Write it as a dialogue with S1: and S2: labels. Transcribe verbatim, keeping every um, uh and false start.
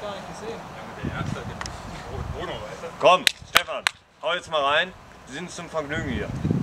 S1: gar nicht gesehen.
S2: Ja, der Erste, der Bruno, weißt du?
S3: Komm, Stefan, hau jetzt mal rein. Wir sind zum Vergnügen hier.